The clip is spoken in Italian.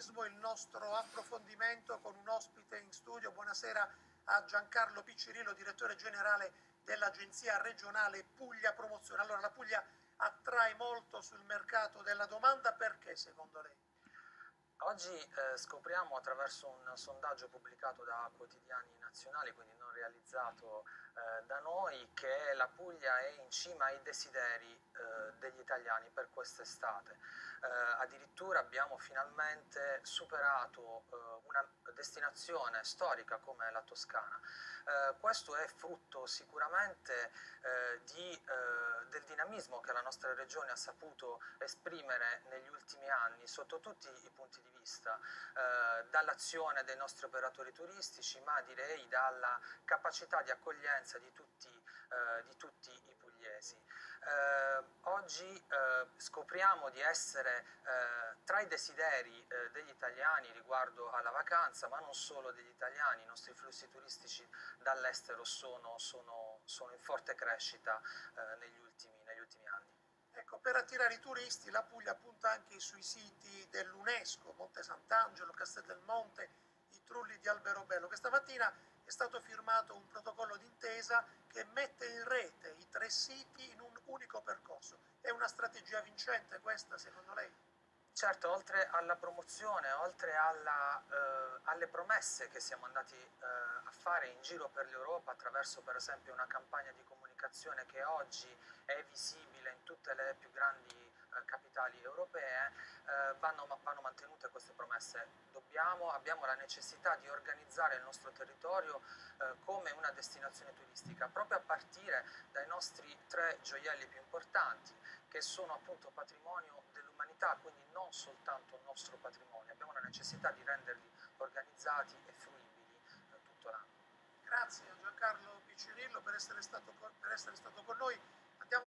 turismo, il nostro approfondimento con un ospite in studio. Buonasera a Giancarlo Piccirillo, direttore generale dell'Agenzia Regionale Puglia Promozione. Allora, la Puglia attrae molto sul mercato della domanda, perché secondo lei? Oggi scopriamo attraverso un sondaggio pubblicato da quotidiani nazionali, quindi non realizzato da noi, che la Puglia è in cima ai desideri degli italiani per quest'estate. Addirittura abbiamo finalmente superato una destinazione storica come la Toscana. Questo è frutto sicuramente del dinamismo che la nostra regione ha saputo esprimere negli ultimi anni sotto tutti i punti di vista, dall'azione dei nostri operatori turistici, ma direi dalla capacità di accoglienza di tutti i pugliesi. Oggi scopriamo di essere tra i desideri degli italiani riguardo alla vacanza, ma non solo degli italiani. I nostri flussi turistici dall'estero sono in forte crescita negli ultimi anni. Ecco, per attirare i turisti la Puglia punta anche sui siti dell'UNESCO, Monte Sant'Angelo, Castel del Monte, i Trulli di Alberobello. Questa mattina è stato firmato un protocollo d'intesa che mette in rete i 3 siti in un unico percorso. È una strategia vincente questa, secondo lei? Certo, oltre alla promozione, oltre alle promesse che siamo andati a fare in giro per l'Europa attraverso per esempio una campagna di comunicazione che oggi è visibile in tutte le più grandi capitali europee, vanno mantenute queste promesse. Abbiamo la necessità di organizzare il nostro territorio come una destinazione turistica, proprio a partire dai nostri 3 gioielli più importanti, che sono appunto patrimonio dell'umanità, quindi non soltanto il nostro patrimonio. Abbiamo la necessità di renderli organizzati e fruibili tutto l'anno. Grazie a Giancarlo Piccirillo per essere stato con noi. Andiamo